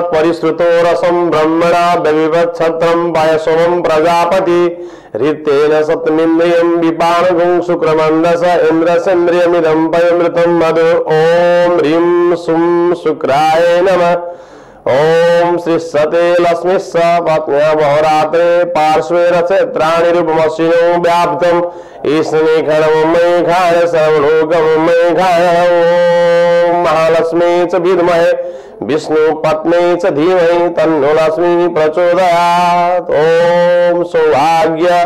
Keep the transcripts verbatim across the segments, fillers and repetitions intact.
परिश्रुतो रसं ब्रह्मणा दविवच्छत्रं पायसोमं प्रजापति ऋतेन सप्तमिन्द्रियं विपाणगुं शुक्रमन्दस इन्द्रसेन्द्रियमिदं पयमृतं मधु ओम ह्रीं सुं शुक्राय नमः। ओम श्री सते लक्ष्मी पत्न्या बहुरात्रे पार्श्वे रचेत्राणि रूपमश्विनो व्याप्तम् ईश्वरी खड़मय खाय सर्वलोकमय खाय। ओम महालक्ष्मी च विद्महे विष्णु पत्नी च धीमहि तन्नो लक्ष्मी प्रचोदयात्। ओम सौभाग्य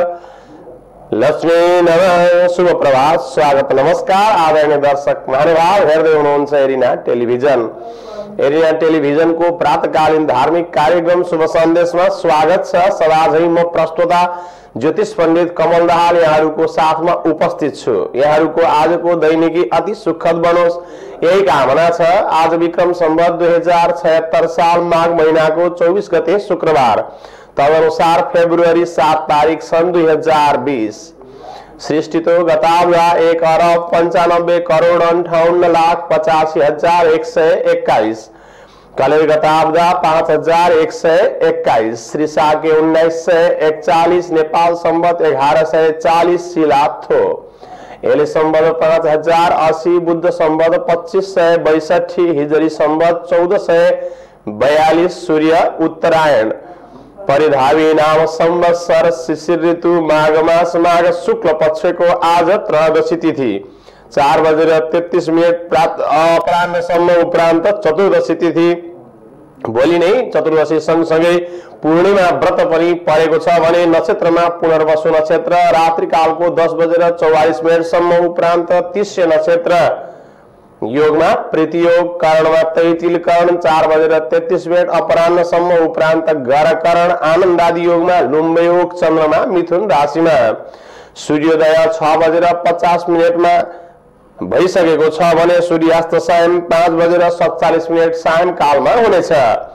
लक्ष्मी नमः। शुभ प्रभात, स्वागत, नमस्कार आदरणीय दर्शक महानुभाव हेर्दै हुनुहुन्छ एरिना टेलिभिजन। एरिना टेलिभिजन को प्रातकालीन धार्मिक कार्यक्रम शुभ सन्देशमा स्वागत छ। सदाझै म प्रस्तोता ज्योतिष पंडित कमल दाहाल यहाँहरूको साथमा उपस्थित छु। यहाँहरूको आजको दैनिकी अति सुखद बनोस् यही कामना छ। आज विक्रम संवत दुई हजार छयत्तर साल माघ महीनाको चौबीस गते शुक्रबार, तदनुसार फेब्रुअरी सात तारीख सन् दुई हजार बीस। सृष्टि तो गतावधा एक अरब पंचानब्बे करोड़ अंठाउन्न लाख पचासी हजार एक सय एक्काईस। कलेर गतावधा पांच हजार एक सय एक्काईस। श्री साके उन्नाइस सय एकचालीस। नेपाल संवत एघार सय चालीस शिलाथो। एले संवत पांच हजार अस्सी। बुद्ध संवत पच्चीस सय बैसठी। हिजरी संवत चौदह सय बयालीस। सूर्य उत्तरायण। परिधावी नाम संवत्सर शिशिर ऋतु माघ मास माघ शुक्ल पक्ष को आज त्रयोदशी तिथि चार बजेर तेत्तीस मिनट प्राप्त अपराह्नसम्म उपरान्त चतुर्दशी तिथि। भोलि नै चतुर्दशी सँगसँगै पूर्णिमा व्रत पनि परेको छ भने नक्षत्रमा पुनर्वसु नक्षत्र रात्रिकालको दस बजेर चौवालीस मिनटसम्म उपरान्त तिष्य नक्षत्र। योगमा प्रीति योग, करणमा तैतिल करण चार बजेर तेत्तीस मिनट अपराह्नसम्म उपरान्त गर करण। आनन्द आदि योगमा लुम्ब योग चन्द्रमा मिथुन राशिमा। सूर्योदय छ बजेर पचास मिनटमा भइसकेको छ भने सूर्यास्त सायं पाँच बजेर सत्तालीस मिनट सायंकालमा हुनेछ।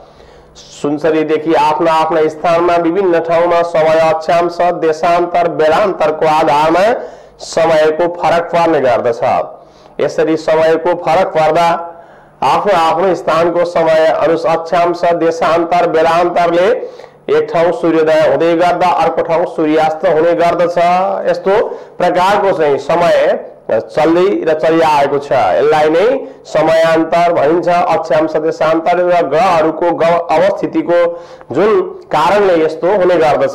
सुनसरीदेखि आफ्ना आफ्ना स्थानमा विभिन्न ठाउँमा समय अक्षांश देशान्तर बेलान्तरको आधारमा समयको फरक पर्ने गर्दछ। यसरी समयको फरक पर्दा आफ्नो आफ्नो स्थानको समय अनुसार अक्षांश देशान्तर बेलान्तरले एक ठाउँ सूर्योदय हुँदै गर्दा अर्को ठाउँ सूर्यास्त हुने गर्दछ। यस्तो प्रकारको चाहिँ समय चल्दै र चलिआएको छ। यसलाई नै समयान्तर भनिन्छ। अक्षांश देशान्तर र ग्रहहरूको अवस्थितिको जुन कारणले यस्तो हुने गर्दछ।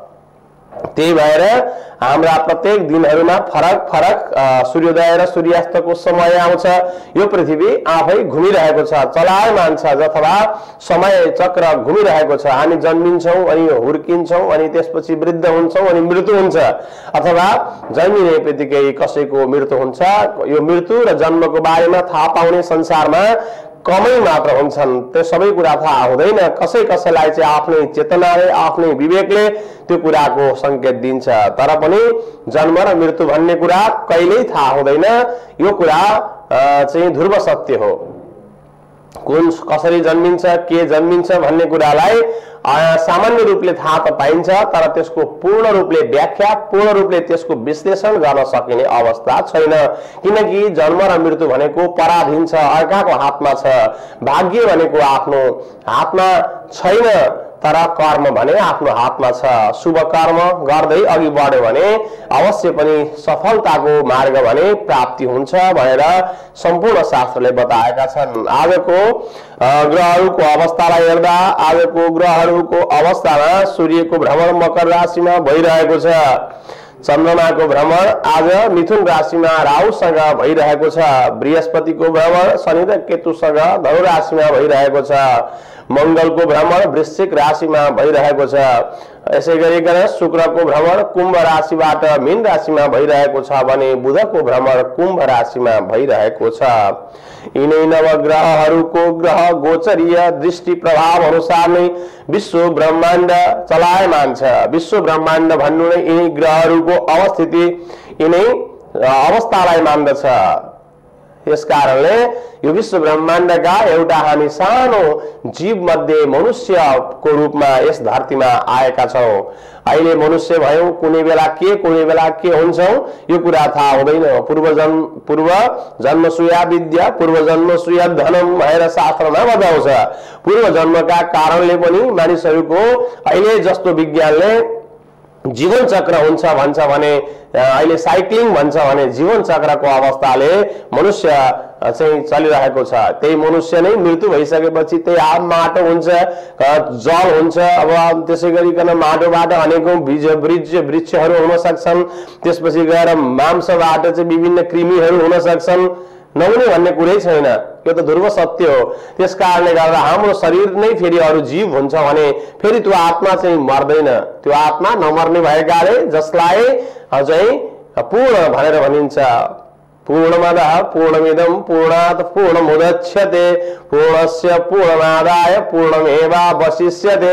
त्यही भएर हाम्रा प्रत्येक दिनहरूमा फरक फरक सूर्योदय र सूर्यास्तको समय आउँछ। यो पृथ्वी आफै घुमिरहेको छ, चलायमान छ, अथवा समय चक्र घुमिरहेको छ। हामी जन्मिन्छौँ अनि हुर्किन्छौँ अनि त्यसपछि वृद्ध हुन्छौँ अनि मृत्यु हुन्छ, अथवा जन्मिने बित्तिकै कसैको मृत्यु हुन्छ। यो मृत्यु र जन्मको बारेमा थाहा पाउने संसारमा कमै मात्र हुन्छन्। त्यो सबै कुरा थाहा हुँदैन। कसै कसैलाई चाहिँ आफ्नै चेतनाले आफ्नै विवेकले त्यो कुराको संकेत दिन्छ। तर पनि जन्म र मृत्यु भन्ने कुरा कहिल्यै थाहा हुँदैन। यो कुरा चाहिँ ध्रुव सत्य हो। कुन कसरी जन्मिन्छ, के जन्मिन्छ भन्ने कुरालाई सामान्य रूपले थाहा त पाइन्छ, तर त्यसको पूर्ण रूपले व्याख्या, पूर्ण रूपले त्यसको विश्लेषण गर्न सकिने अवस्था छैन। किनकि जन्म र मृत्यु भनेको पराधीन छ, अर्काको हातमा छ। भाग्य भनेको आफ्नो हातमा छैन, तर कर्म भने आफ्नो हातमा छ। शुभ कर्म गर्दै अघि बढ्यो भने अवश्य पनि सफलताको मार्ग भने प्राप्ति हुन्छ भनेर सम्पूर्ण शास्त्रले बताएका छन्। आजको ग्रहहरूको अवस्थालाई हेर्दा आजको ग्रहहरूको अवस्थामा सूर्यको भ्रमण मकर राशिमा भइरहेको छ। चन्द्रमाको भ्रमण आज मिथुन राशिमा राहुसँग भइरहेको छ। बृहस्पतिको भ्रमण शनि र केतुसँग धनु राशिमा भइरहेको छ। मंगलको भ्रमण वृश्चिक राशिमा भइरहेको छ। यसै गरिकन शुक्रको भ्रमण कुम्भ राशिबाट मीन राशिमा भइरहेको छ भने बुधको भ्रमण कुम्भ राशिमा भइरहेको छ। यिनै नवग्रहहरूको ग्रह गोचरीय दृष्टि प्रभाव अनुसार नै विश्व ब्रह्माण्ड चलायमान छ। विश्व ब्रह्माण्ड भन्नु नै यिनै ग्रहहरूको अवस्थिति, यिनै अवस्थालाई मान्दछ। यस कारणले यो विश्व ब्रह्माण्डका एउटा हामी सानो जीव मध्ये मनुष्यको रूपमा यस धरतीमा आएका छौं। अहिले मनुष्य भयौं, कुनै बेला के कुनै बेला के हुन्छौं यो कुरा थाहा हुँदैन। पूर्व जन्म पूर्व जन्मसुया विद्या पूर्व जन्मसुया धनम भएर शास्त्रमा बताउँछ। पूर्व जन्मका कारणले पनि मानिसहरूको अहिले जस्तो विज्ञानले जीवन चक्र हुन्छ भन्छ भने, अहिले साइक्लिङ भन्छ भने जीवन चक्रको अवस्थाले मनुष्य चाहिँ चलिरहेको छ। त्यही मनुष्य नै मृत्यु भइसकेपछि त्यही आम माटो हुन्छ, जल हुन्छ। अब त्यसै गरिकन माटोबाट अनेकौं बीज वृक्ष वृक्षहरू हुन सक्छन्। त्यसपछि गएर मांसबाट चाहिँ विभिन्न कृमिहरू हुन सक्छन्। नहुने भन्ने कुरै छैन, यो त ध्रुव सत्य हो। त्यस कारणले गर्दा हाम्रो शरीर नै फेरि अरू जीव हुन्छ भने फेरि त्यो आत्मा चाहिँ मर्दैन। त्यो आत्मा नमर्ने भएकाले जसलाई अझै पूर्ण भनेर भनिन्छ। पूर्णमदः पूर्णमिदं पूर्णात् पूर्णमुदच्यते पूर्णस्य पूर्णमादाय पूर्णमेवावशिष्यते।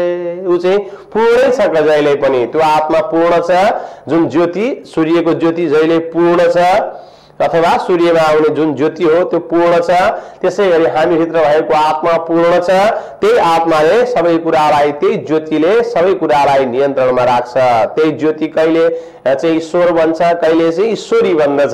उ चाहिँ पूर्णै छ जहिले पनि। त्यो आत्मा पूर्ण छ। जुन ज्योति सूर्यको ज्योति जहिले पूर्ण छ अथवा सूर्यमा आउने जुन ज्योति हो त्यो पूर्ण छ। त्यसै गरी हामी भित्र भएको आत्मा पूर्ण छ। त्यही आत्माले सबै कुरालाई, त्यही ज्योतिले सबै कुरालाई नियन्त्रणमा राख्छ। त्यही ज्योति कहिले चाहिँ ईश्वर बन्छ, कहिले चाहिँ ईश्वरी बन्दछ।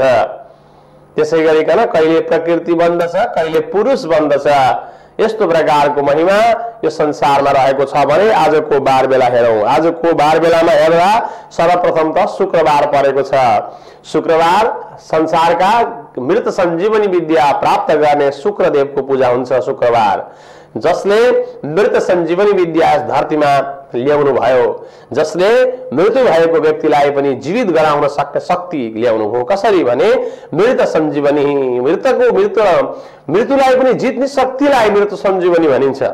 त्यसै गरिकन कहिले प्रकृति बन्दछ, कहिले पुरुष बन्दछ। यस्तो प्रकारको महिमा यो संसारमा रहेको छ भने आजको बार बेला हेरौं। आजको बार बेलामा हेर्दा सर्वप्रथम त शुक्रबार परेको छ। शुक्रबार संसारका मृत सञ्जीवनी विद्या प्राप्त गर्ने शुक्रदेवको पूजा हुन्छ। शुक्रबार जसले मृत सञ्जीवनी विद्या यस धरतीमा ल्याउनु भयो, जसले मृत्यु भएको व्यक्तिलाई पनि जीवित गराउन सक्ने शक्ति ल्याउनु भयो। कसरी भने मृत सञ्जीवनी, मृतको मृत मृत्युलाई पनि जित्ने शक्तिलाई मृत सञ्जीवनी भनिन्छ।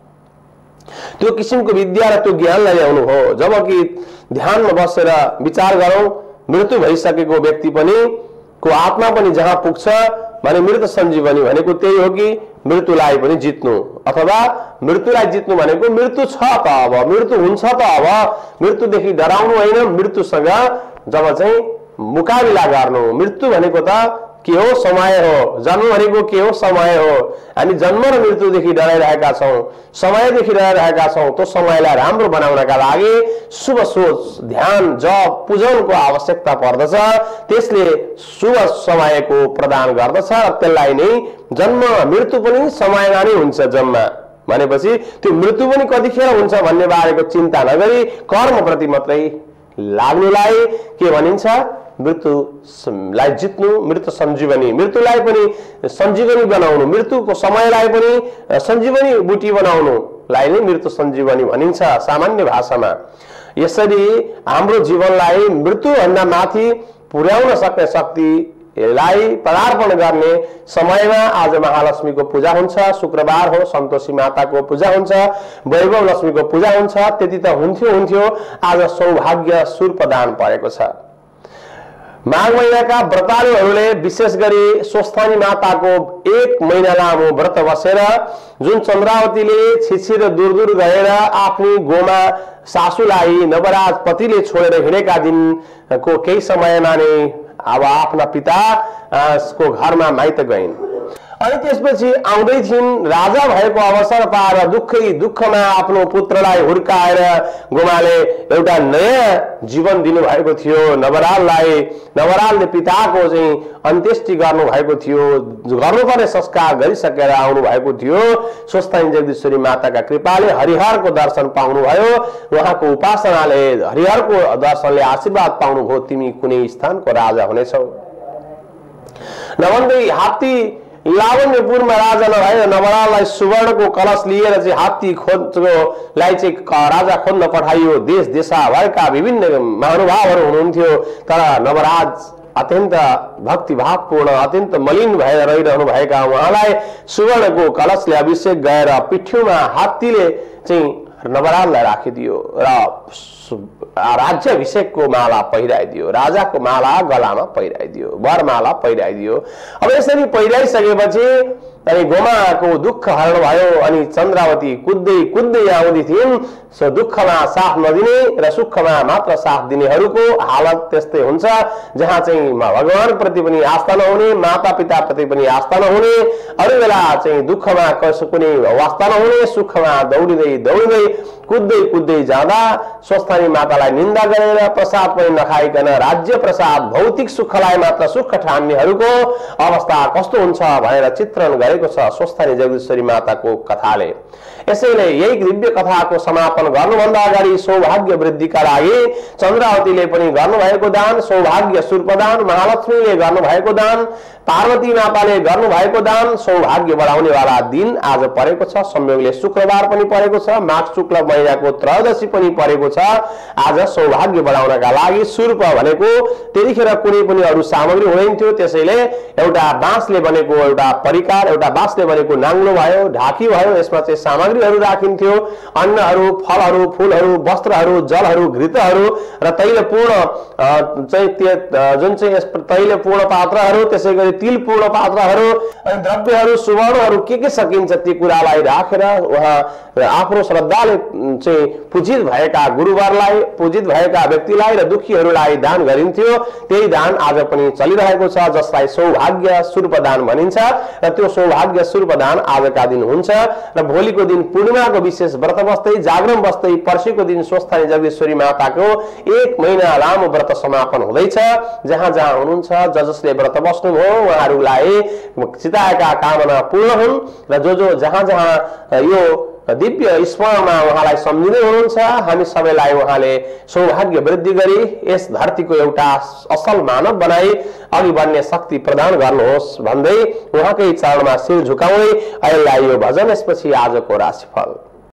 त्यो किसिमको विद्या र त्यो ज्ञानलाई ल्याउनु हो। जबकि ध्यानमा बसेर विचार गरौं, मृत्यु भइसकेको व्यक्ति पनि को आत्मा पनि जहाँ पुग्छ भने मृत सञ्जीवनी भनेको त्यही हो कि मृत्युलाई पनि जित्नु, अथवा मृत्युलाई जित्नु भनेको मृत्यु छ त अब, मृत्यु हुन्छ त अब, मृत्युदेखि डराउनु होइन, मृत्युसँग जब चाहिँ मुकाबिला गर्नु। मृत्यु भनेको त के हो? समय हो। जन्म भनेको के हो? समय हो। हामी जन्म र मृत्युदेखि डराइरहेका छौं, समयदेखि डराइरहेका छौं। त्यो समयलाई राम्रो बनाउनका लागि शुभ सोच, ध्यान, जप, पूजनको आवश्यकता पर्दछ। त्यसले शुभ समयको प्रदान गर्दछ। त्यसलाई नै जन्म मृत्यु पनि समयमा नै हुन्छ। जन्म भनेपछि त्यो मृत्यु पनि कतिखेर हुन्छ भन्ने बारेको चिन्ता नगरी कर्मप्रति मात्रै लाग्नुलाई के भनिन्छ? मृत्युलाई जित्नु, मृत सञ्जीवनी। मृत्युलाई पनि सञ्जीवनी बनाउनु, मृत्युको समयलाई पनि सञ्जीवनी बुटी बनाउनुलाई नै मृत सञ्जीवनी भनिन्छ सामान्य भाषामा। यसरी हाम्रो जीवनलाई मृत्युभन्दा माथि पुर्याउन सक्ने शक्तिलाई पदार्पण गर्ने समयमा आज महालक्ष्मीको पूजा हुन्छ। शुक्रबार हो, सन्तोषी माताको पूजा हुन्छ, वैभव लक्ष्मीको पूजा हुन्छ। त्यति त हुन्थ्यो हुन्थ्यो आज सौभाग्य सुरप्रदान परेको छ। माघ महिनाका व्रतालुहरूले विशेष गरी स्वस्थानी माताको एक महिना लामो व्रत बसेर जुन चन्द्रावतीले छिछिर दूर दूर गएर आफ्नी गोमा सासूलाई नवराज पतिले छोडेर हिँडेका दिनको केही समयमा नै अब आफ्ना पिता को घरमा माइत गइन्। अनि त्यसपछि आउँदै थिइन्। राजा भएको अवसर पाएर दुःखै दुःखमा आफ्नो पुत्रलाई हुर्काएर गोमाले एउटा नयाँ जीवन दिनुभएको थियो। नवराललाई, नवरालले पिताको चाहिँ अन्त्येष्टि गर्नु भएको थियो, गर्नुपर्ने संस्कार गरिसकेर आउनु भएको थियो। स्वस्थानी जगदीश्वरी माताका कृपाले हरिहरको दर्शन पाउनुभयो। उहाँको उपासनाले, हरिहरको दर्शनले आशीर्वाद पाउनुभयो, तिमी कुनै स्थानको राजा हुनेछौ। नभन्दै हात्ती लावण्यपुरमा राजा नभएर नवराललाई सुवर्णको कलश लिएर चाहिँ हात्ती खोज्नलाई चाहिँ राजा खोज्न पठाइयो। देश देशभरका विभिन्न महानुभावहरू हुनुहुन्थ्यो। तर नवराज अत्यन्त भक्तिभावपूर्ण, अत्यन्त मलिन भएर रहिरहनु भएका उहाँलाई सुवर्णको कलशले अभिषेक गएर पिठ्यूमा हात्तीले चाहिँ नवराललाई राखिदियो र राज्याभिषेकको माला पहिराइदियो, राजाको माला गलामा पहिराइदियो, वरमाला पहिराइदियो। अब यसरी पहिराइसकेपछि अनि गोमाको दुःख हरण भयो अनि चन्द्रावती कुद्दै कुद्दै आउँदै थिइन्। सो दुःखमा साथ नदिने र सुखमा मात्र साथ दिनेहरूको हालत त्यस्तै हुन्छ, जहाँ चाहिँ भगवान प्रति पनि आस्था नहुने, माता पिता प्रति पनि आस्था नहुने, अरू बेला चाहिँ दुःखमा कसो कुनै वास्ता नहुने, सुखमा दौडिँदै दौडिँदै कुद्दै कुद्दै जाँदा स्वस्थानी मातालाई निन्दा गरेर प्रसाद पनि नखाइकन राज्य प्रसाद भौतिक सुखलाई मात्र सुख ठान्नेहरूको अवस्था कस्तो हुन्छ भनेर चित्रण गरेको छ स्वस्थानी जगदीश्वरी माताको कथाले। यसैले यही दिव्य कथाको समापन गर्नुभन्दा अगाडि सौभाग्य वृद्धिका लागि चन्द्रावतीले पनि गर्नुभएको दान, सौभाग्य सूर्पदान, महालक्ष्मीले गर्नुभएको दान, पार्वती माताले गर्नुभएको दान, सौभाग्य बढाउने वाला दिन आज परेको छ। संयोगले शुक्रबार पनि परेको छ, माघ शुक्ल महिनाको त्रयोदशी पनि परेको छ। आज सौभाग्य बढाउनका लागि सूर्प भनेको त्यतिखेर कुनै पनि अरू सामग्री हुँदैन थियो, त्यसैले एउटा बाँसले बनेको एउटा परिकार, एउटा बाँसले बनेको नाङ्लो भयो, ढाकी भयो, यसमा चाहिँ सामग्रीहरू राखिन्थ्यो, अन्नहरू, फलहरू, फूलहरू, वस्त्रहरू, जलहरू, घृतहरू र तैलपूर्ण चाहिँ जुन चाहिँ तैलपूर्ण पात्रहरू, त्यसै गरी तिलपूर्ण पात्रहरू अनि द्रव्यहरू, सुवर्णहरू के के सकिन्छ ती कुरालाई राखेर उहाँ आफ्नो श्रद्धाले चाहिँ पूजित भएका गुरुवरलाई, पूजित भएका व्यक्तिलाई र दुखीहरूलाई दान गरिन्थ्यो। त्यही दान आज पनि चलिरहेको छ, जसलाई सौभाग्य सूर्पदान भनिन्छ र त्यो सौभाग्य सूर्पदान आजका दिन हुन्छ र भोलिको दिन पूर्णिमाको विशेष व्रत बस्दै जागरण बस्दै पर्सिको दिन स्वस्थानी जगदीश्वरी माताको एक महिना लामो व्रत समापन हुँदैछ। जहाँ जहाँ हुनुहुन्छ ज जसले व्रत बस्नुभयो उहाँहरूलाई चिताएका कामना पूर्ण हुन् र जो जो जहाँ जहाँ यो दिव्य स्मरणमा उहाँलाई सम्झिँदै हुनुहुन्छ हामी सबैलाई उहाँले सौभाग्य वृद्धि गरी यस धरतीको एउटा असल मानव बनाई अघि बढ्ने शक्ति प्रदान गर्नुहोस् भन्दै उहाँकै चरणमा शिर झुकाउँदै अहिले यो भजन यसपछि आजको राशिफल।